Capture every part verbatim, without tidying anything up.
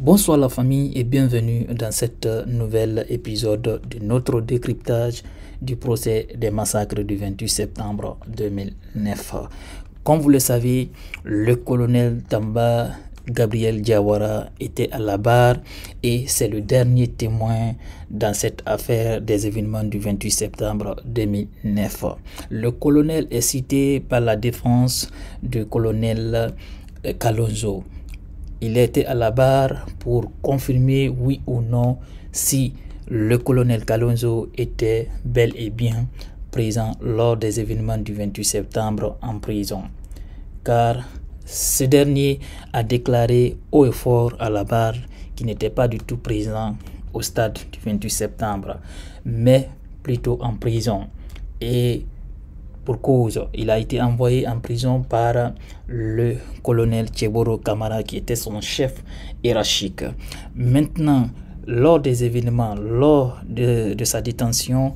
Bonsoir la famille et bienvenue dans cet nouvel épisode de notre décryptage du procès des massacres du vingt-huit septembre deux mille neuf. Comme vous le savez, le colonel Tamba Gabriel Diawara était à la barre et c'est le dernier témoin dans cette affaire des événements du vingt-huit septembre deux mille neuf. Le colonel est cité par la défense du colonel Kalonzo. Il était à la barre pour confirmer oui ou non si le colonel Kalonzo était bel et bien présent lors des événements du vingt-huit septembre en prison. Car ce dernier a déclaré haut et fort à la barre qu'il n'était pas du tout présent au stade du vingt-huit septembre, mais plutôt en prison. Et pour cause, il a été envoyé en prison par le colonel Tcheboro Kamara qui était son chef hiérarchique. Maintenant, lors des événements, lors de, de sa détention,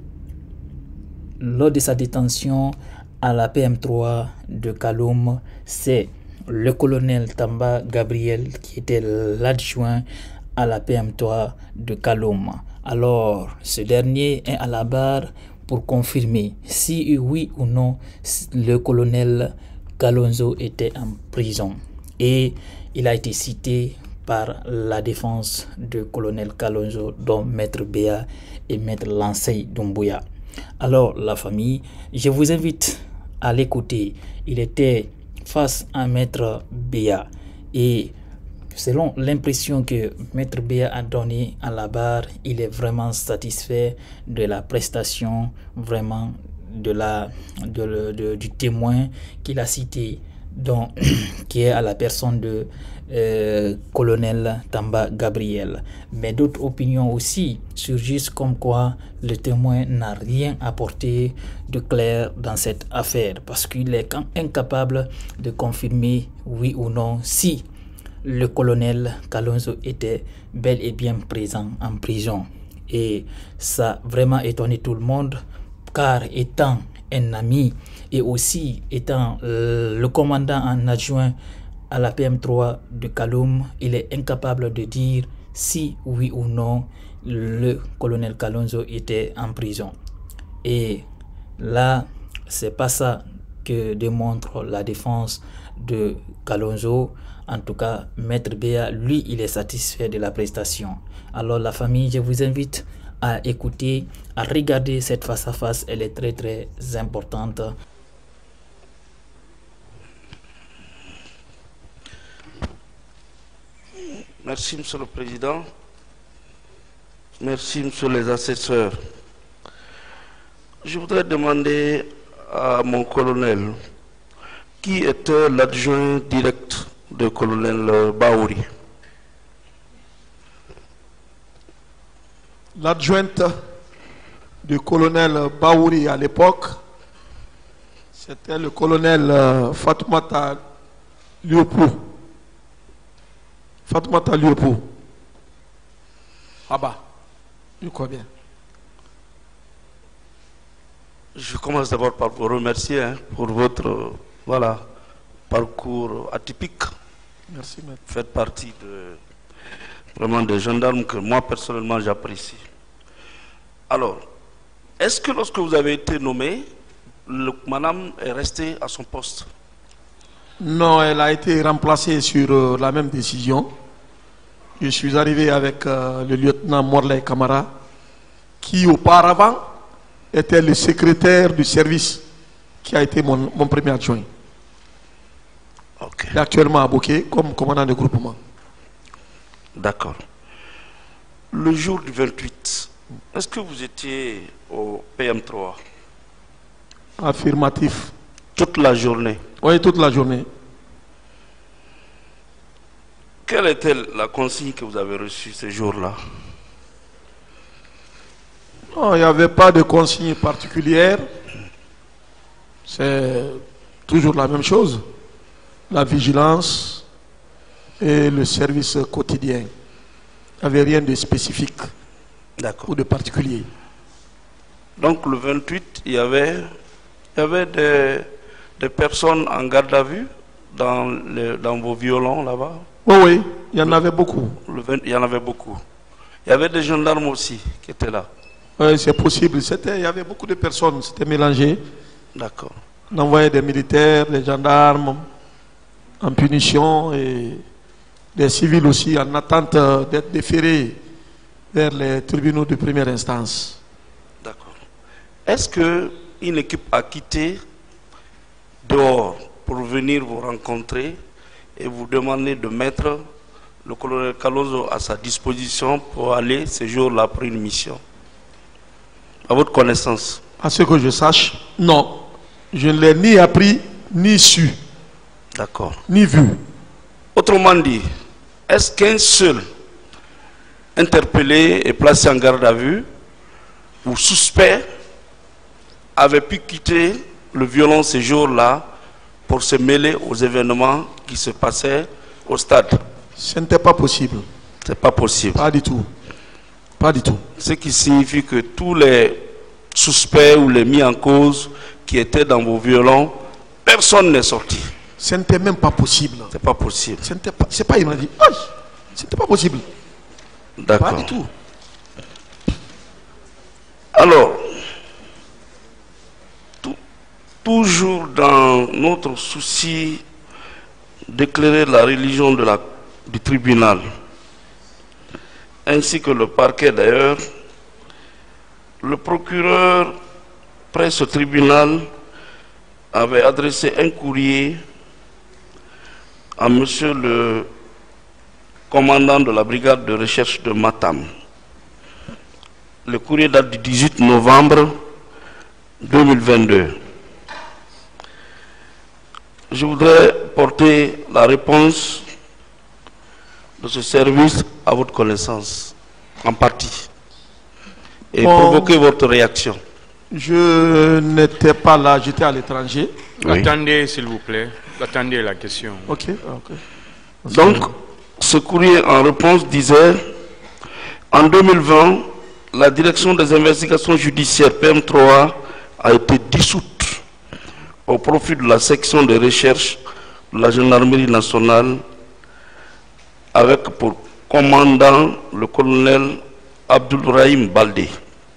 lors de sa détention à la P M trois de Kaloum, c'est le colonel Tamba Gabriel qui était l'adjoint à la P M trois de Kaloum. Alors, ce dernier est à la barre pour confirmer si oui ou non le colonel Kalonzo était en prison. Et il a été cité par la défense du colonel Kalonzo, dont Maître Béa et Maître Lansey Doumbouya. Alors la famille, je vous invite à l'écouter. Il était face à Maître Béa et selon l'impression que Maître Béa a donnée à la barre, il est vraiment satisfait de la prestation, vraiment de la, de, de, du témoin qu'il a cité, donc, qui est à la personne de euh, colonel Tamba Gabriel. Mais d'autres opinions aussi surgissent comme quoi le témoin n'a rien apporté de clair dans cette affaire parce qu'il est incapable de confirmer oui ou non si le colonel Kalonzo était bel et bien présent en prison. Et ça a vraiment étonné tout le monde, car étant un ami et aussi étant euh, le commandant en adjoint à la P M trois de Kaloum, il est incapable de dire si oui ou non le colonel Kalonzo était en prison. Et là, c'est pas ça que démontre la défense de Kalonzo. En tout cas, Maître Béa, lui, il est satisfait de la prestation. Alors la famille, je vous invite à écouter, à regarder cette face-à-face. Elle est très très importante. Merci, Monsieur le Président. Merci, Monsieur les assesseurs. Je voudrais demander à mon colonel qui était l'adjoint direct du colonel Baouri. L'adjointe du colonel Baouri à l'époque, c'était le colonel Fatoumata Liopou. Fatoumata Liopou. Ah bah, je crois bien. Je commence d'abord par vous remercier hein, pour votre euh, voilà, parcours atypique. Merci, maître. Vous faites partie de, vraiment des gendarmes que moi personnellement j'apprécie. Alors, est-ce que lorsque vous avez été nommé, le, madame est restée à son poste? Non, elle a été remplacée sur euh, la même décision. Je suis arrivé avec euh, le lieutenant Morley Kamara, qui auparavant était le secrétaire du service, qui a été mon, mon premier adjoint. Okay. Il est actuellement à Bokeh comme commandant de groupement. D'accord. Le jour du vingt-huit, est-ce que vous étiez au P M trois? Affirmatif. Toute la journée? Oui, toute la journée. Quelle était la consigne que vous avez reçue ce jour-là? Non, il n'y avait pas de consigne particulière. C'est toujours la même chose. La vigilance et le service quotidien. Il n'y avait rien de spécifique ou de particulier. Donc le vingt-huit, il y avait, il y avait des, des personnes en garde à vue dans, les, dans vos violons là-bas? Oui, oui, il y en avait beaucoup. Le vingt, il y en avait beaucoup. Il y avait des gendarmes aussi qui étaient là. Oui, c'est possible. C'était, il y avait beaucoup de personnes, c'était mélangé. D'accord. On envoyait des militaires, des gendarmes en punition et des civils aussi en attente d'être déférés vers les tribunaux de première instance. D'accord. Est-ce qu'une équipe a quitté dehors pour venir vous rencontrer et vous demander de mettre le colonel Kalonzo à sa disposition pour aller ce jour-là pour une mission? À votre connaissance? À ce que je sache, non. Je ne l'ai ni appris, ni su. D'accord. Ni vu. Autrement dit, est-ce qu'un seul interpellé et placé en garde à vue ou suspect avait pu quitter le violent ce jour-là pour se mêler aux événements qui se passaient au stade? Ce n'était pas possible. C'est pas possible. Pas du tout. Pas du tout. Ce qui signifie que tous les suspects ou les mis en cause qui étaient dans vos violons, personne n'est sorti. Ce n'était même pas possible. C'est pas possible. Ce n'était pas, c'est pas, il m'a dit, ce n'était pas possible. D'accord. Pas du tout. Alors, tout, toujours dans notre souci d'éclairer la religion de la, du tribunal, ainsi que le parquet d'ailleurs, le procureur près ce tribunal avait adressé un courrier à monsieur le commandant de la brigade de recherche de Matam. Le courrier date du dix-huit novembre deux mille vingt-deux. Je voudrais porter la réponse de ce service à votre connaissance, en partie, et bon, provoquer votre réaction. Je n'étais pas là, j'étais à l'étranger. Oui. Attendez, s'il vous plaît. Attendez la question. Ok, ok. Donc, ce courrier en réponse disait, en deux mille vingt, la direction des investigations judiciaires P M trois a été dissoute au profit de la section de recherche de la gendarmerie nationale avec pour commandant le colonel Abdoulrahim Baldé.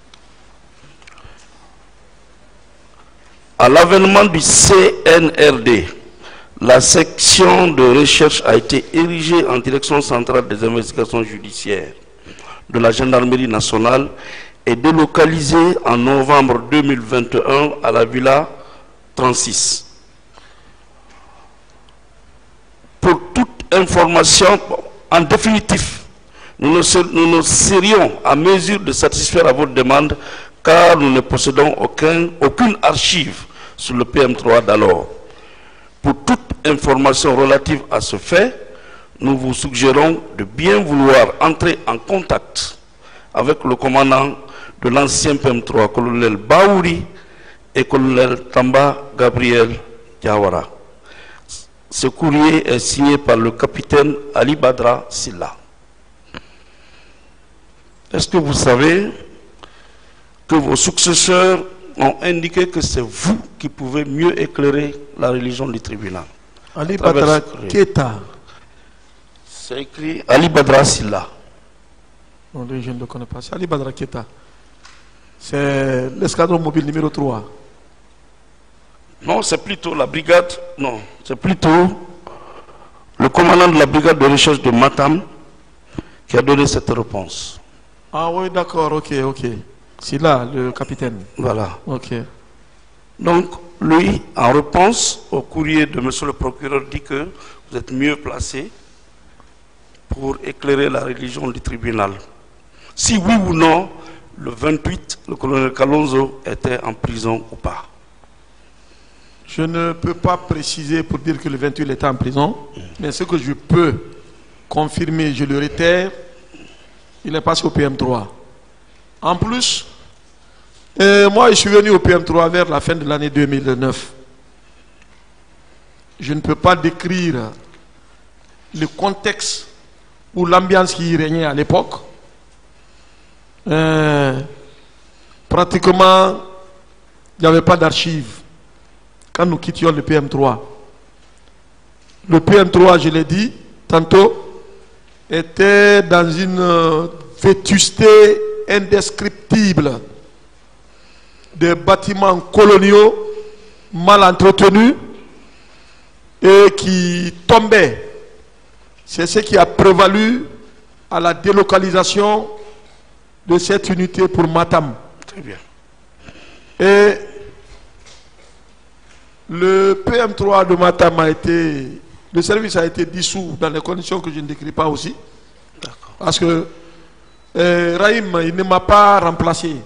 À l'avènement du C N R D, la section de recherche a été érigée en direction centrale des investigations judiciaires de la gendarmerie nationale et délocalisée en novembre deux mille vingt et un à la Villa trente-six. Pour toute information, en définitif, nous ne, ser, nous ne serions à mesure de satisfaire à votre demande car nous ne possédons aucun, aucune archive sur le P M trois d'alors. Pour toute information relative à ce fait, nous vous suggérons de bien vouloir entrer en contact avec le commandant de l'ancien P M trois, colonel Baouri et colonel Tamba Gabriel Diawara. Ce courrier est signé par le capitaine Ali Badra Silla. Est-ce que vous savez que vos successeurs ont indiqué que c'est vous qui pouvez mieux éclairer la religion du tribunal? Ali Badra Keita. C'est écrit Ali Badra Silla. Non, lui, je ne le connais pas. C'est Ali Badra Keita. C'est l'escadron mobile numéro trois. Non, c'est plutôt la brigade. Non, c'est plutôt le commandant de la brigade de recherche de Matam qui a donné cette réponse. Ah oui, d'accord, ok, ok. C'est là, le capitaine. Voilà. Ok. Donc, lui, en réponse au courrier de monsieur le procureur, dit que vous êtes mieux placé pour éclairer la religion du tribunal. Si oui ou non, le vingt-huit, le colonel Kalonzo était en prison ou pas? Je ne peux pas préciser pour dire que le vingt-huit il était en prison, mmh. mais ce que je peux confirmer, je le réitère, il est passé au P M trois. En plus, euh, moi je suis venu au P M trois vers la fin de l'année deux mille neuf. Je ne peux pas décrire le contexte ou l'ambiance qui y régnait à l'époque. Euh, pratiquement, il n'y avait pas d'archives quand nous quittions le P M trois. Le P M trois, je l'ai dit, tantôt, était dans une vétusté indescriptible. Des bâtiments coloniaux mal entretenus et qui tombaient. C'est ce qui a prévalu à la délocalisation de cette unité pour Matam. Très bien. Et le P M trois de Matam a été, le service a été dissous dans les conditions que je ne décris pas aussi. D'accord. Parce que euh, Rahim, il ne m'a pas remplacé.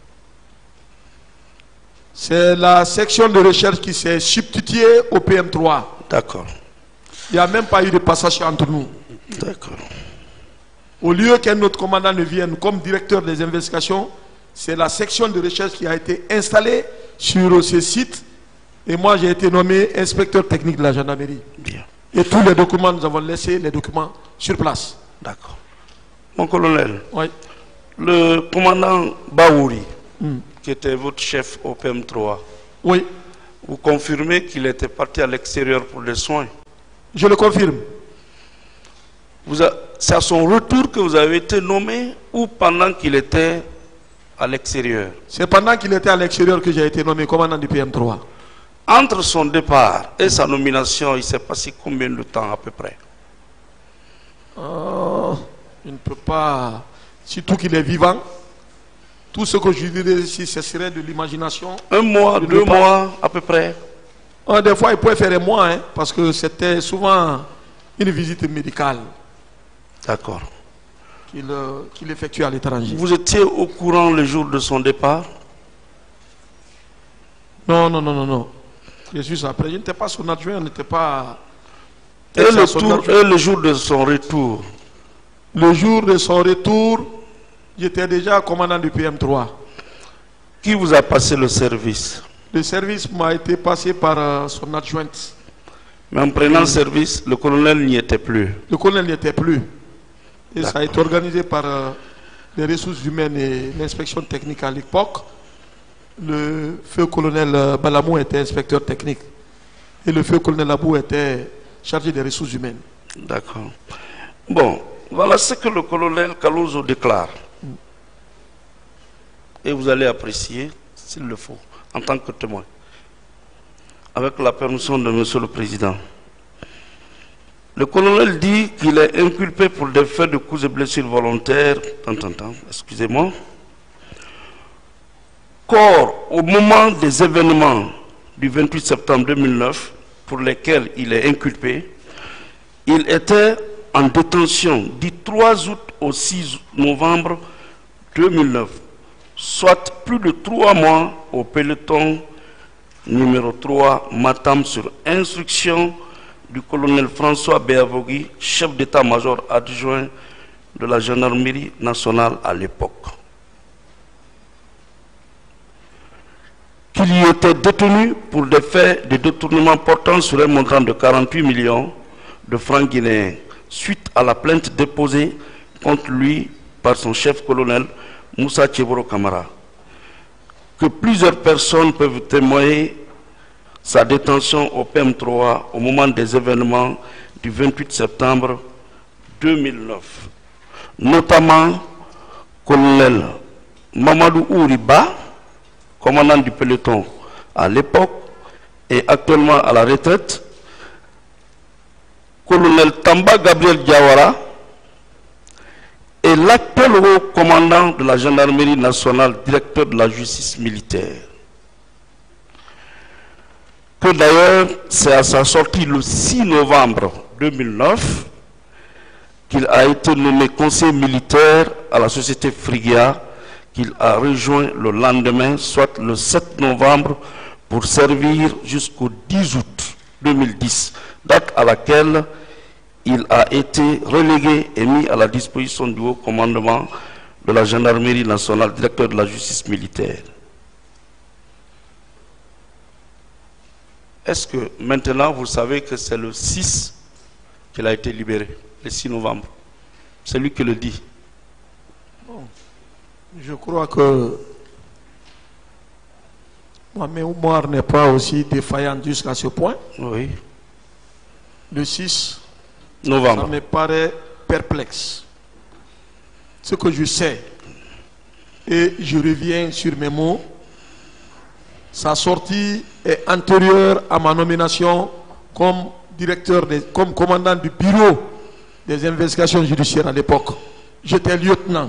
C'est la section de recherche qui s'est substituée au P M trois. D'accord. Il n'y a même pas eu de passage entre nous. D'accord. Au lieu qu'un autre commandant ne vienne comme directeur des investigations, c'est la section de recherche qui a été installée sur ce site. Et moi, j'ai été nommé inspecteur technique de la gendarmerie. Bien. Et tous les documents, nous avons laissé les documents sur place. D'accord. Mon colonel, Oui. le commandant Baouri, Mm. qui était votre chef au P M trois, Oui, vous confirmez qu'il était parti à l'extérieur pour des soins? je le confirme. Vous a- C'est à son retour que vous avez été nommé ou pendant qu'il était à l'extérieur? C'est pendant qu'il était à l'extérieur que j'ai été nommé commandant du P M trois. Entre son départ et sa nomination, il s'est passé combien de temps à peu près? Oh, je ne peux pas... Surtout qu'il est vivant. Tout ce que je dirais ici, ce serait de l'imagination. Un mois, Je ne deux veux pas- mois à peu près? Oh, des fois, il pouvait faire un mois, hein, parce que c'était souvent une visite médicale D'accord. qu'il euh, qu'il effectuait à l'étranger. Vous étiez au courant le jour de son départ? Non, non, non, non, non. Je suis après. Je n'étais pas son adjoint, on n'était pas... Et le, son tour, adjoint. et le jour de son retour? Le jour de son retour, j'étais déjà commandant du P M trois. Qui vous a passé le service? Le service m'a été passé par euh, son adjointe. Mais en prenant service, le colonel n'y était plus. Le colonel n'y était plus. Et ça a D'accord. été organisé par euh, les ressources humaines et l'inspection technique à l'époque. Le feu colonel euh, Balamou était inspecteur technique. Et le feu colonel Abou était chargé des ressources humaines. D'accord. Bon, voilà ce que le colonel Kalouzo déclare. Et vous allez apprécier, s'il le faut, en tant que témoin. Avec la permission de Monsieur le Président. Le colonel dit qu'il est inculpé pour des faits de coups et blessures volontaires. Tant, tant, tant, excusez-moi. Qu'or, au moment des événements du vingt-huit septembre deux mille neuf, pour lesquels il est inculpé, il était en détention du trois août au six novembre deux mille neuf, soit plus de trois mois au peloton numéro trois Matam sur instruction du colonel François Béavogui, chef d'état-major adjoint de la gendarmerie nationale à l'époque. Qu'il y était détenu pour des faits de détournement portant sur un montant de quarante-huit millions de francs guinéens, suite à la plainte déposée contre lui par son chef colonel Moussa Tcheboro Kamara. Que plusieurs personnes peuvent témoigner sa détention au P M trois au moment des événements du vingt-huit septembre deux mille neuf, notamment colonel Mamadou Ouriba, commandant du peloton à l'époque et actuellement à la retraite, colonel Tamba Gabriel Diawara et l'actuel haut commandant de la gendarmerie nationale, directeur de la justice militaire. Que d'ailleurs, c'est à sa sortie le six novembre deux mille neuf qu'il a été nommé conseiller militaire à la société Frigia, qu'il a rejoint le lendemain, soit le sept novembre, pour servir jusqu'au dix août deux mille dix, date à laquelle il a été relégué et mis à la disposition du haut commandement de la gendarmerie nationale, directeur de la justice militaire. Est-ce que maintenant vous savez que c'est le six qu'il a été libéré, le six novembre? C'est lui qui le dit. Bon, je crois que ma mémoire n'est pas aussi défaillante jusqu'à ce point. Oui. Le six, novembre. Ça me paraît perplexe. Ce que je sais, et je reviens sur mes mots, sa sortie est antérieure à ma nomination comme directeur, des, comme commandant du bureau des investigations judiciaires à l'époque. J'étais lieutenant.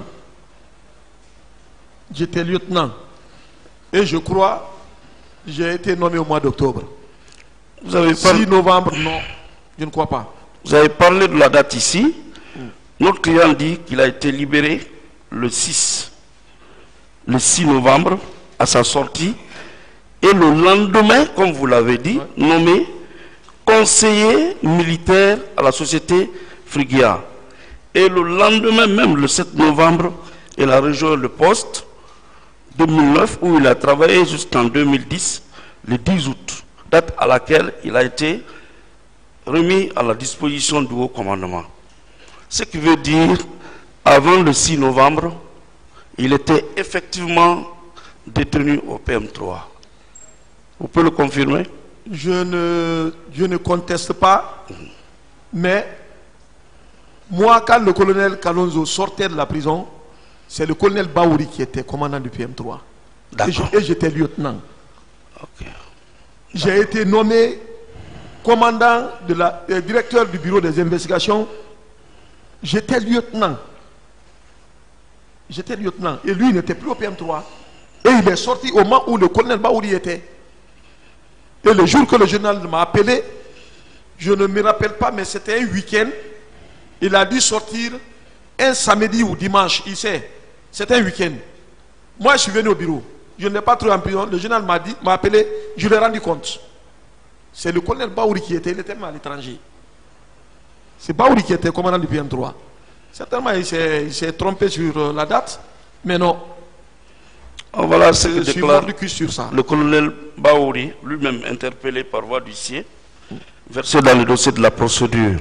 J'étais lieutenant. Et je crois, j'ai été nommé au mois d'octobre. Vous avez parlé... six novembre, non, je ne crois pas. Vous avez parlé de la date ici. Notre client dit qu'il a été libéré le six. Le six novembre, à sa sortie. Et le lendemain, comme vous l'avez dit, ouais. nommé conseiller militaire à la société Frigia. Et le lendemain même, le sept novembre, il a rejoint le poste deux mille neuf où il a travaillé jusqu'en deux mille dix, le dix août, date à laquelle il a été remis à la disposition du haut commandement. Ce qui veut dire, avant le six novembre, il était effectivement détenu au P M trois. Vous pouvez le confirmer? Je ne, je ne conteste pas, mais moi, quand le colonel Kalonzo sortait de la prison, c'est le colonel Baouri qui était commandant du P M trois. Et j'étais lieutenant. Okay. J'ai été nommé commandant, de la, euh, directeur du bureau des investigations. J'étais lieutenant. J'étais lieutenant. Et lui, il n'était plus au P M trois. Et il est sorti au moment où le colonel Baouri était. Et le jour que le journal m'a appelé, je ne me rappelle pas, mais c'était un week-end. Il a dû sortir un samedi ou dimanche, il sait. C'était un week-end. Moi, je suis venu au bureau. Je n'ai pas trouvé en prison. Le journal m'a dit, m'a appelé, je l'ai rendu compte. C'est le colonel Baouri qui était, il était même à l'étranger. C'est Baouri qui était commandant du P M trois. Certainement, il s'est trompé sur la date, mais non. Oh, voilà ce que déclare sur ça. Le colonel Baouri, lui-même interpellé par voie d'huissier, versé dans le dossier de la procédure.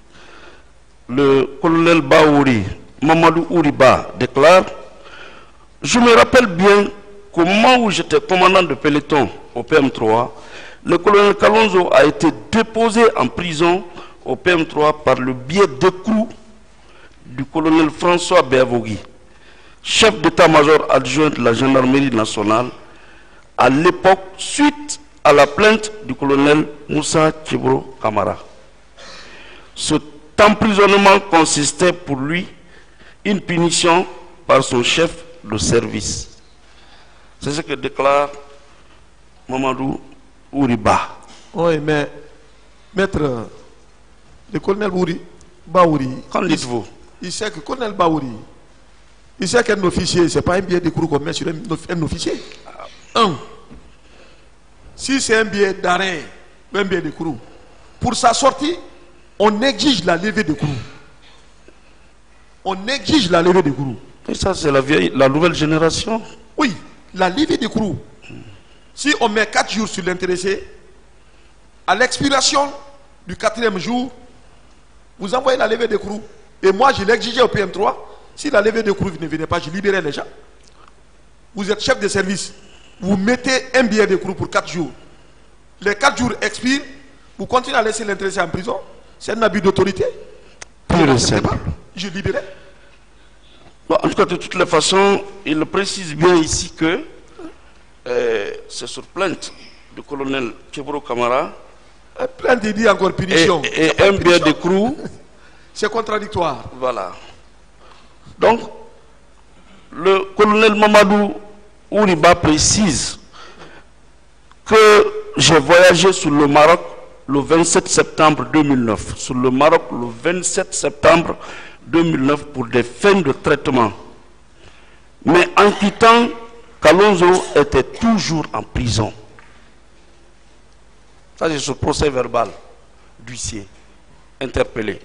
Le colonel Baouri, Mamadou Ouriba, déclare: je me rappelle bien qu'au moment où j'étais commandant de peloton au P M trois, le colonel Kalonzo a été déposé en prison au P M trois par le biais d'écrou du colonel François Béavogui, chef d'état-major adjoint de la gendarmerie nationale, à l'époque, suite à la plainte du colonel Moussa Tchibro Kamara. Cet emprisonnement consistait pour lui une punition par son chef de service. C'est ce que déclare Mamadou Ouriba. Oui, mais, maître, le colonel Baouri, qu'en dites-vous? Il sait que le colonel Baouri, il sait qu'un officier, ce n'est pas un billet d'écrou qu'on met sur un, un officier. Un, si c'est un billet d'arrêt, un billet d'écrou, pour sa sortie, on exige la levée d'écrou. On exige la levée d'écrou. Et ça, c'est la vieille, la nouvelle génération? Oui, la levée d'écrou. Si on met quatre jours sur l'intéressé, à l'expiration du quatrième jour, vous envoyez la levée d'écrou. Et moi, je l'exigeais au P M trois. Si la levée d'écrou ne venait pas, je libérais les gens. Vous êtes chef de service. Vous mettez un billet d'écrou pour quatre jours. Les quatre jours expirent. Vous continuez à laisser l'intéressé en prison. C'est un abus d'autorité. Pur et simple. Je libérais. Bon, en tout cas, de toutes les façons, il précise bien ici que euh, c'est sur plainte du colonel Tchibro Kamara. Plainte, il dit encore punition. Et, et un billet d'écrou. C'est contradictoire. Voilà. Donc, le colonel Mamadou Ouriba précise que j'ai voyagé sur le Maroc le vingt-sept septembre deux mille neuf. Sur le Maroc le vingt-sept septembre deux mille neuf pour des fins de traitement. Mais en quittant, Kalonzo était toujours en prison. Ça, c'est ce procès verbal d'huissier interpellé.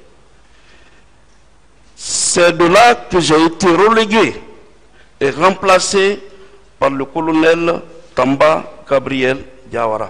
C'est de là que j'ai été relégué et remplacé par le colonel Tamba Gabriel Diawara.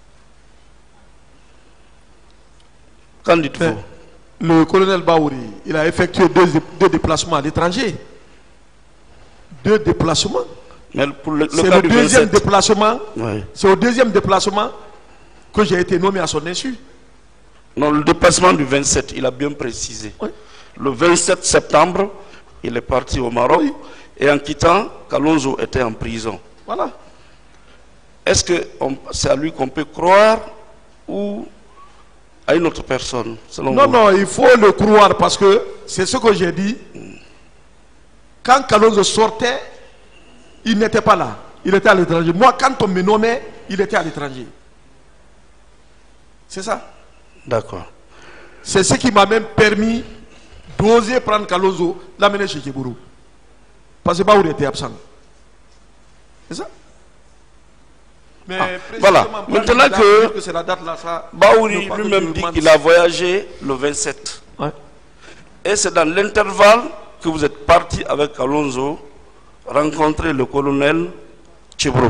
Qu'en dites-vous? Le colonel Baouri, il a effectué deux, deux déplacements à l'étranger. Deux déplacements. Mais pour le, le c'est le deuxième déplacement. Oui. C'est au deuxième déplacement que j'ai été nommé à son insu. Non, le déplacement du vingt-sept, il a bien précisé. Oui. Le vingt-sept septembre, il est parti au Maroc. Oui. Et en quittant, Kalonzo était en prison. Voilà. Est-ce que c'est à lui qu'on peut croire ou à une autre personne, selon Non, vous? non, il faut le croire parce que c'est ce que j'ai dit. Quand Kalonzo sortait, il n'était pas là. Il était à l'étranger. Moi, quand on me nommait, il était à l'étranger. C'est ça. D'accord. C'est ce qui m'a même permis d'oser prendre Kalonzo, l'amener chez Djibourou. Parce que Baouri était absent. C'est ça. Mais ah, voilà. Maintenant que, que c'est la date là, ça. Baouri lui-même dit qu'il a voyagé le vingt-sept. Ouais. Et c'est dans l'intervalle que vous êtes parti avec Kalonzo rencontrer le colonel Tchibro.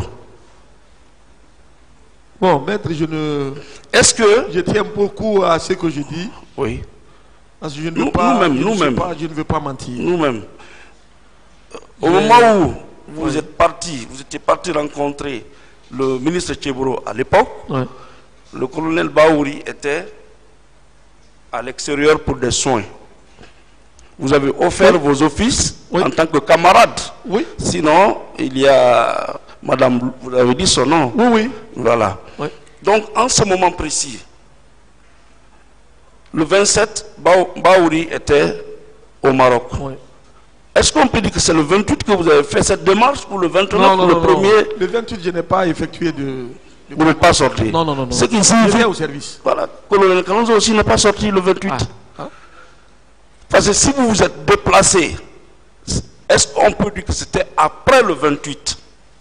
Bon, maître, je ne. Est-ce que. Je tiens beaucoup à ce que je dis. Oui. Parce que je ne veux pas. Nous-mêmes, je, nous-mêmes. je ne veux pas mentir. Nous-mêmes. Au je... moment où vous oui. êtes parti, vous étiez parti rencontrer le ministre Tchibro à l'époque, oui. le colonel Baouri était à l'extérieur pour des soins. Vous avez offert oui. vos offices oui. en tant que camarade. Oui. Sinon, il y a, madame, vous avez dit son nom. Oui, oui. Voilà. Oui. Donc, en ce moment précis, le vingt-sept, Baouri était au Maroc. Oui. Est-ce qu'on peut dire que c'est le vingt-huit que vous avez fait cette démarche ou le vingt-neuf non, non, le non, premier non. Le vingt-huit, je n'ai pas effectué de... de vous n'êtes pas sorti. Non, non, non. non. Ce qui signifie au service. Voilà. Colonel Kalonzo aussi n'est pas sorti le vingt-huit. Ah. Ah. Parce que si vous vous êtes déplacé, est-ce qu'on peut dire que c'était après le vingt-huit?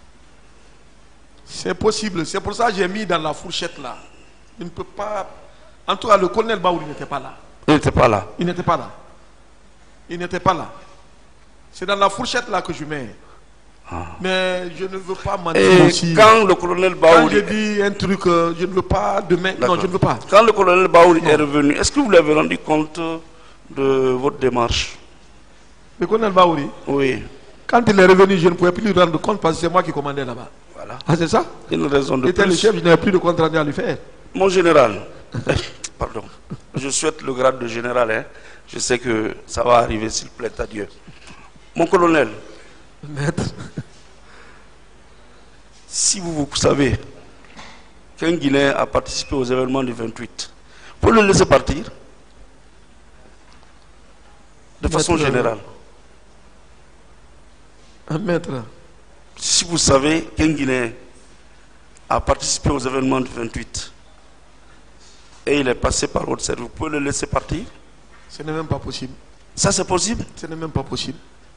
C'est possible. C'est pour ça que j'ai mis dans la fourchette là. Il ne peut pas... En tout cas, le colonel Baouri n'était pas là. Il n'était pas là. Il n'était pas là. Il n'était pas là. C'est dans la fourchette là que je mets. Ah. Mais je ne veux pas mentir Et aussi. Quand le colonel Baouri... Quand je dis un truc, euh, je ne veux pas demain. Non, je ne veux pas. Quand le colonel Baouri non. est revenu, est-ce que vous lui avez rendu compte de votre démarche? Le colonel Baouri? Oui. Quand il est revenu, je ne pouvais plus lui rendre compte parce que c'est moi qui commandais là-bas. Voilà. Ah, c'est ça? Une raison de J'étais plus. le chef, je n'avais plus de compte rendu à lui faire. Mon général, pardon, je souhaite le grade de général, hein. Je sais que ça va arriver s'il plaît à Dieu. Mon colonel, maître, si vous, vous savez qu'un Guinéen a participé aux événements du vingt-huit, vous pouvez le laisser partir de maître, façon générale. Un maître. Si vous savez qu'un Guinéen a participé aux événements du vingt-huit et il est passé par votre service, vous pouvez le laisser partir? Ce n'est même pas possible. Ça, c'est possible? Ce n'est même pas possible.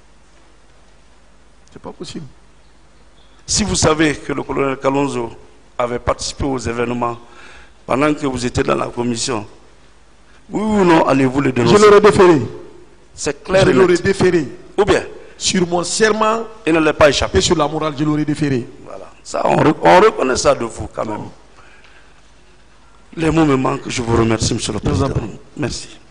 C'est pas possible. Si vous savez que le colonel Kalonzo avait participé aux événements pendant que vous étiez dans la commission, oui ou non, allez-vous le dénoncer? Je l'aurais déféré. C'est clair. Je l'aurais déféré. Ou bien? Sur mon serment. Et ne l'est pas échappé. Et sur la morale, je l'aurais déféré. Voilà. Ça, on, on reconnaît ça de vous quand même. Les mots me manquent. Je vous remercie, monsieur le Président. Merci.